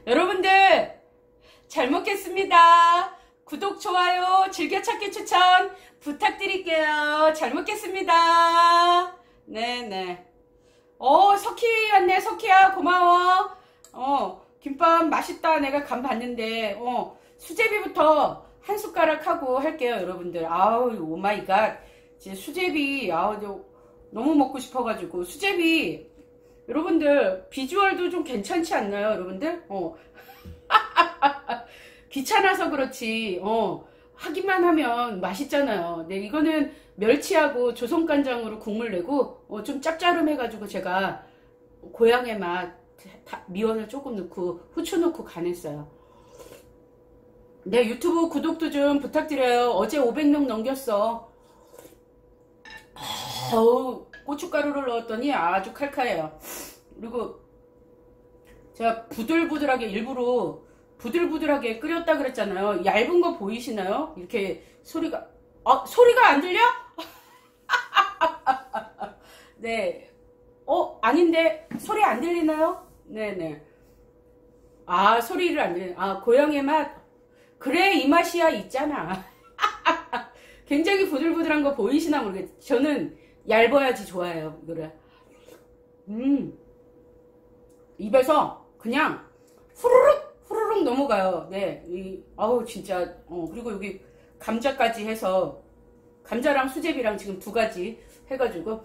여러분들 잘 먹겠습니다. 구독, 좋아요, 즐겨찾기 추천 부탁드릴게요. 잘 먹겠습니다. 네네. 석희 왔네. 석희야 고마워. 김밥 맛있다. 내가 간 봤는데 수제비부터 한 숟가락 하고 할게요. 여러분들. 아우 오마이갓. 수제비 너무 먹고 싶어가지고 수제비 여러분들 비주얼도 좀 괜찮지 않나요? 여러분들? 귀찮아서 그렇지 하기만 하면 맛있잖아요. 네, 이거는 멸치하고 조선간장으로 국물 내고 좀 짭짤해가지고 제가 고향의 맛 미원을 조금 넣고 후추 넣고 간했어요. 네, 유튜브 구독도 좀 부탁드려요. 어제 500명 넘겼어. 고춧가루를 넣었더니 아주 칼칼해요. 그리고 제가 부들부들하게 일부러 부들부들하게 끓였다 그랬잖아요. 얇은 거 보이시나요? 이렇게 소리가 안 들려? 네. 아닌데 소리 안 들리나요? 네네. 소리를 안 들리네. 고향의 맛. 그래 이 맛이야 있잖아. 굉장히 부들부들한 거 보이시나 모르겠어요. 저는 얇아야지 좋아해요. 이거를. 입에서 그냥 후루룩 넘어가요. 네. 진짜. 그리고 여기 감자까지 해서 감자랑 수제비랑 지금 두 가지 해가지고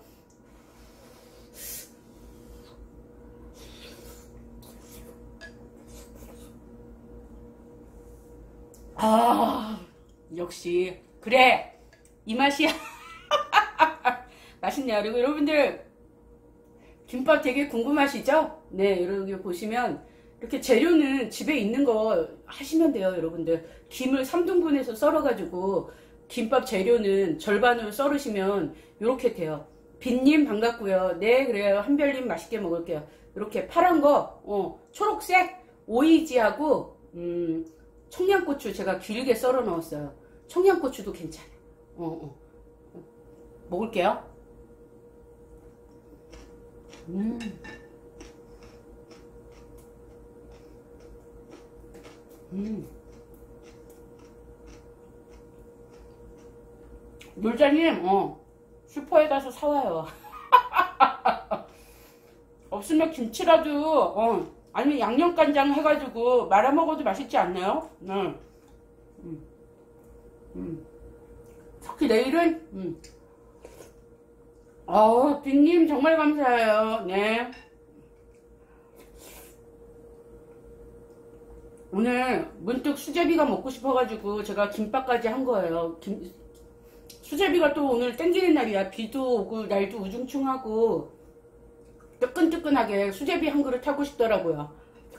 역시 그래 이 맛이야. 맛있네요. 그리고 여러분들 김밥 되게 궁금하시죠? 네, 여러분 보시면 이렇게 재료는 집에 있는 거 하시면 돼요. 여러분들 김을 3등분해서 썰어가지고 김밥 재료는 절반으로 썰으시면 이렇게 돼요. 빈님 반갑고요. 네, 그래요. 한별님 맛있게 먹을게요. 이렇게 파란 거 초록색 오이지하고 청양고추 제가 길게 썰어 넣었어요. 청양고추도 괜찮아요. 먹을게요. 놀자님 슈퍼에 가서 사와요. 없으면 김치라도 아니면 양념간장 해가지고 말아 먹어도 맛있지 않나요? 특히 내일은 빈님 정말 감사해요. 네. 오늘 문득 수제비가 먹고 싶어가지고 제가 김밥까지 한 거예요. 수제비가 또 오늘 땡기는 날이야. 비도 오고 날도 우중충하고 뜨끈뜨끈하게 수제비 한 그릇 하고 싶더라고요.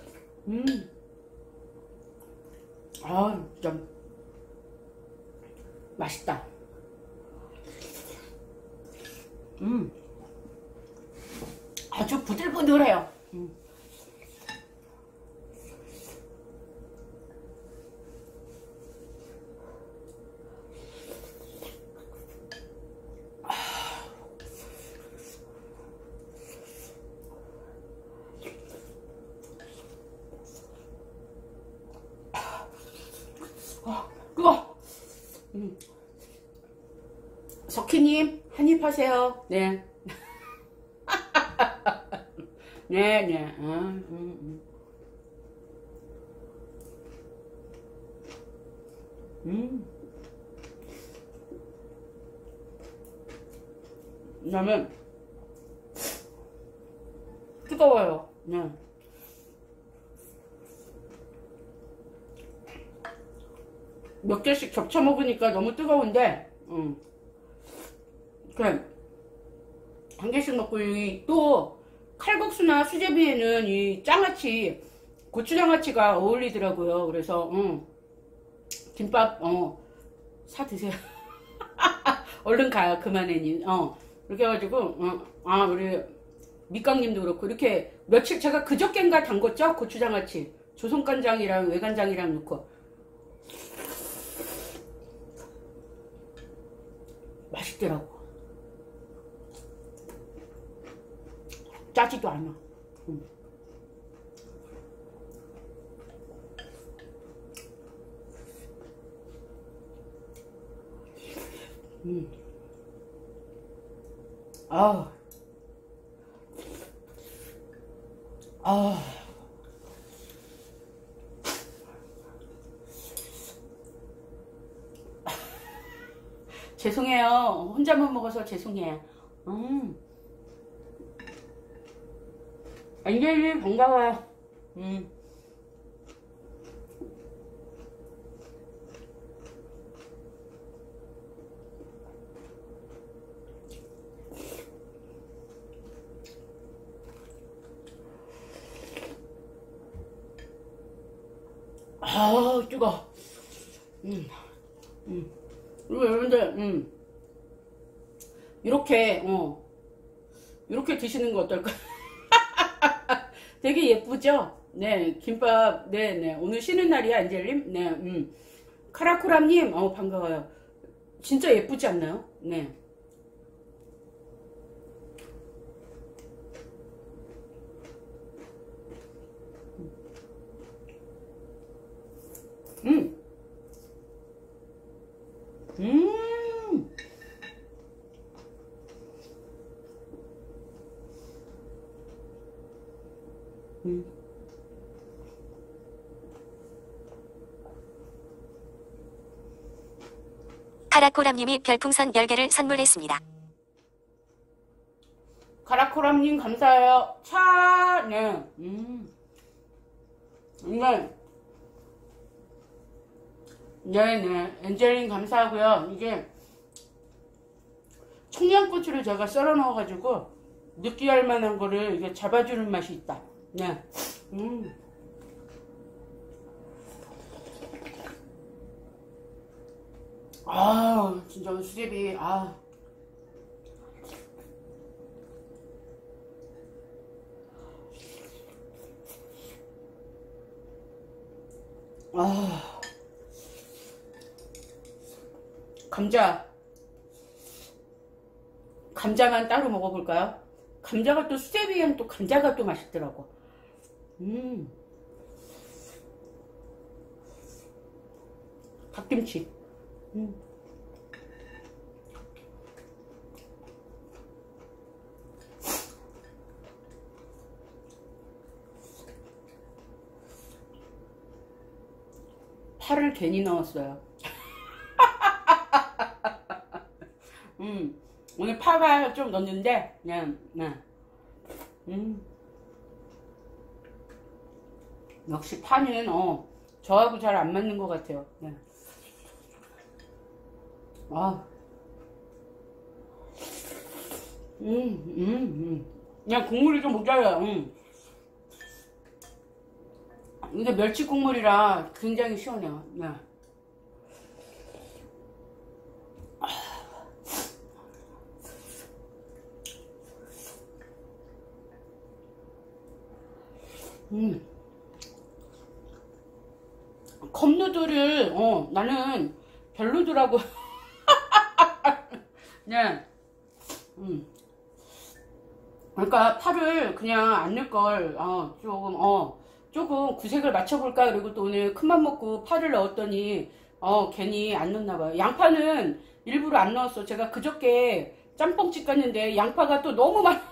진짜 맛있다. 아주 부들부들해요. 뜨거. 석희님 한입 하세요. 네. 네네. 그다음에 뜨거워요. 네. 몇 개씩 겹쳐 먹으니까 너무 뜨거운데, 그래. 한 개씩 먹고, 또, 칼국수나 수제비에는 이 장아찌, 고추장아찌가 어울리더라고요. 그래서, 김밥, 사 드세요. 얼른 가요. 그만해님. 이렇게 해가지고, 우리, 밑강님도 그렇고, 이렇게 며칠, 제가 그저껜가 담궜죠? 고추장아찌. 조선간장이랑 외간장이랑 넣고. 맛있더라고. 짜지도 않아. 아, 아, 죄송해요. 혼자만 먹어서 죄송해요. 안젤님 반가워요. 아, 뜨거. 그리고 여러분들, 이렇게, 이렇게 드시는 거 어떨까? 되게 예쁘죠? 네, 김밥, 네네. 오늘 쉬는 날이야, 안젤님? 네, 카라쿠람님, 반가워요. 진짜 예쁘지 않나요? 네. 음. 음. 카라코람님이 별풍선 10개를 선물했습니다. 카라코람님 감사해요. 차, 네. 네네. 엔젤린 감사하고요. 이게 청양고추를 제가 썰어 넣어가지고 느끼할 만한 거를 이게 잡아주는 맛이 있다. 네. 아, 진짜 수제비, 아. 아. 감자만 따로 먹어볼까요? 감자가 또 수제비엔 또 감자가 또 맛있더라고. 갓김치. 파를 괜히 넣었어요. 오늘 파가 좀 넣었는데, 그냥, 네. 역시 파는, 저하고 잘 안 맞는 것 같아요. 네. 아. 그냥 국물이 좀 모자라요. 근데 멸치 국물이라 굉장히 시원해요. 네. 컵누들을 나는 별로더라고. 네. 그러니까 파를 그냥 안 넣을걸. 조금 구색을 맞춰볼까. 그리고 또 오늘 큰맘 먹고 파를 넣었더니 괜히 안 넣었나봐요. 양파는 일부러 안 넣었어. 제가 그저께 짬뽕집 갔는데 양파가 또 너무 많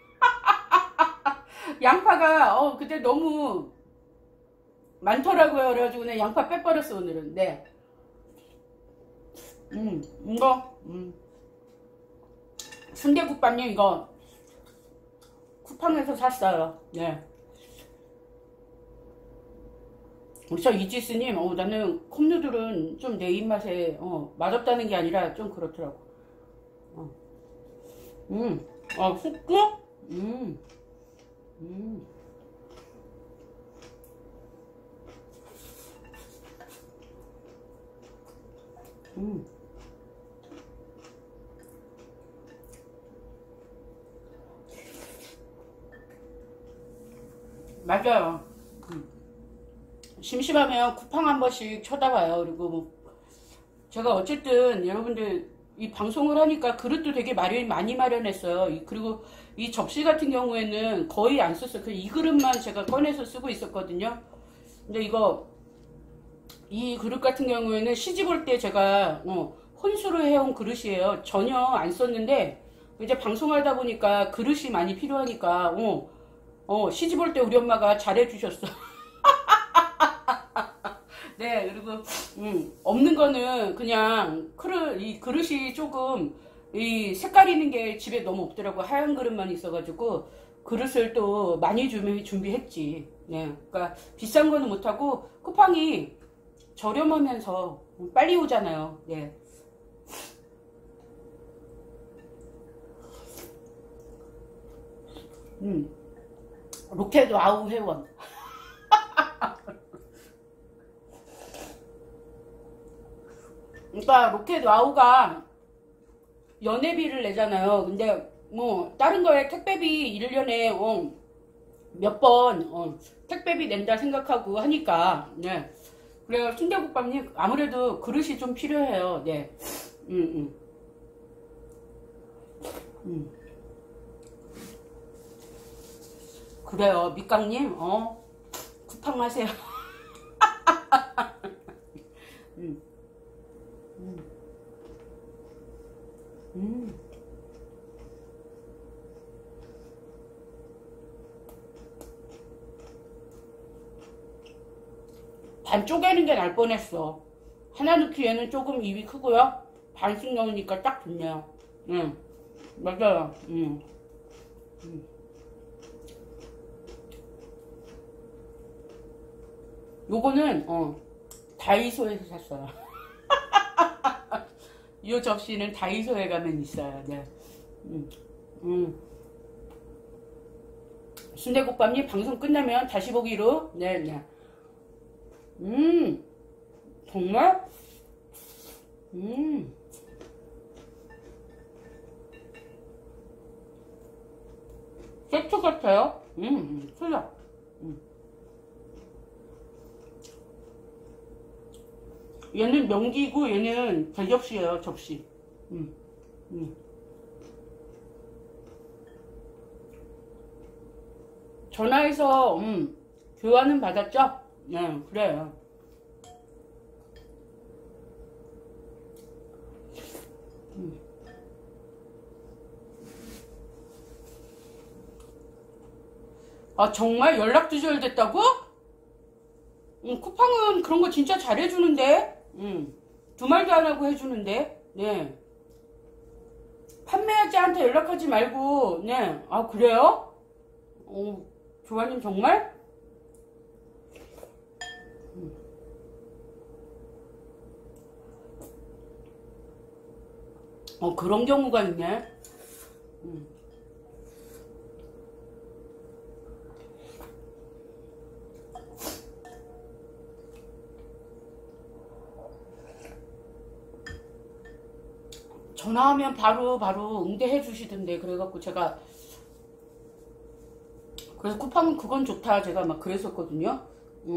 양파가 그때 너무 많더라고요. 그래가지고 그냥 양파 빼버렸어 오늘은. 네. 이거 순대국밥님 이거 쿠팡에서 샀어요. 네. 저 이지스님, 나는 컵누들은 좀 내 입맛에 맛없다는 게 아니라 좀 그렇더라고. 훅? 맞아요. 심심하면 쿠팡 한 번씩 쳐다봐요. 그리고 뭐 제가 어쨌든 여러분들 이 방송을 하니까 그릇도 되게 많이 마련했어요. 그리고 이 접시 같은 경우에는 거의 안 썼어요. 이 그릇만 제가 꺼내서 쓰고 있었거든요. 근데 이 그릇 같은 경우에는 시집 올 때 제가 혼수를 해온 그릇이에요. 전혀 안 썼는데 이제 방송하다 보니까 그릇이 많이 필요하니까 시집 올 때 우리 엄마가 잘해주셨어. 네, 그리고 없는 거는 그냥 이 그릇이 조금 이 색깔 있는 게 집에 너무 없더라고. 하얀 그릇만 있어가지고 그릇을 또 많이 준비했지. 네, 그러니까 비싼 거는 못하고 쿠팡이 저렴하면서 빨리 오잖아요. 네. 로켓 와우 회원. 그러니까 로켓 와우가 연회비를 내잖아요. 근데 뭐 다른 거에 택배비 1년에 몇 번 택배비 낸다 생각하고 하니까 네. 그래요. 순대국밥님 아무래도 그릇이 좀 필요해요. 네. 그래요. 밑강님 쿠팡 하세요. 음. 음. 음. 반 쪼개는 게 날 뻔했어. 하나 넣기에는 조금 입이 크고요. 반씩 넣으니까 딱 좋네요. 맞아요. 요거는 다이소에서 샀어요. 이 접시는 다이소에 가면 있어요. 네. 순대국밥님 방송 끝나면 다시 보기로. 네. 정말? 세트 같아요? 틀려. 얘는 명기고 얘는 대접시예요, 접시. 전화해서 교환은 받았죠? 네, 그래요. 아, 정말 연락 두절됐다고? 쿠팡은 그런 거 진짜 잘해주는데? 두 말도 안 하고 해주는데? 네. 판매자한테 연락하지 말고, 네. 아, 그래요? 조아님 정말? 그런 경우가 있네. 전화하면 바로 응대해 주시던데. 그래갖고 제가 그래서 쿠팡은 그건 좋다 제가 막 그랬었거든요.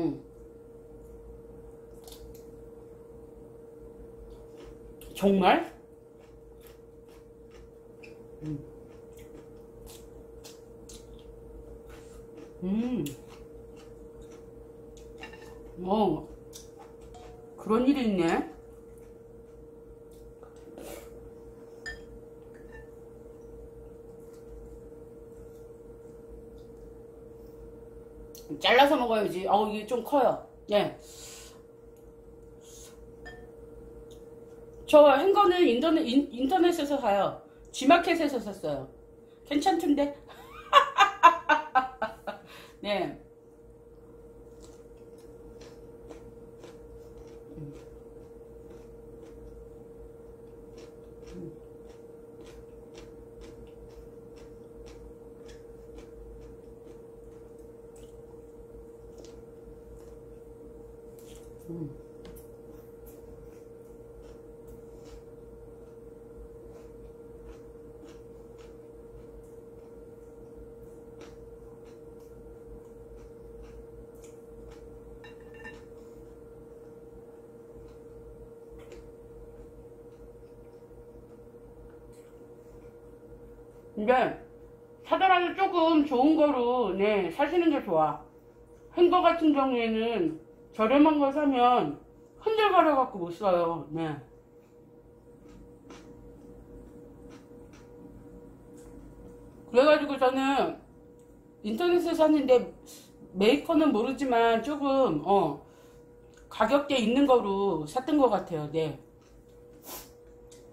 정말? 그런 일이 있네. 잘라서 먹어야지. 이게 좀 커요. 네. 저 행거는 인터넷에서 사요. G마켓에서 샀어요. 괜찮던데? 네. 근데 사더라도 조금 좋은 거로 네 사시는 게 좋아. 행거 같은 경우에는 저렴한 거 사면 흔들거려 갖고 못 써요. 네. 그래가지고 저는 인터넷에 샀는데 메이커는 모르지만 조금 가격대 있는 거로 샀던 것 같아요. 네.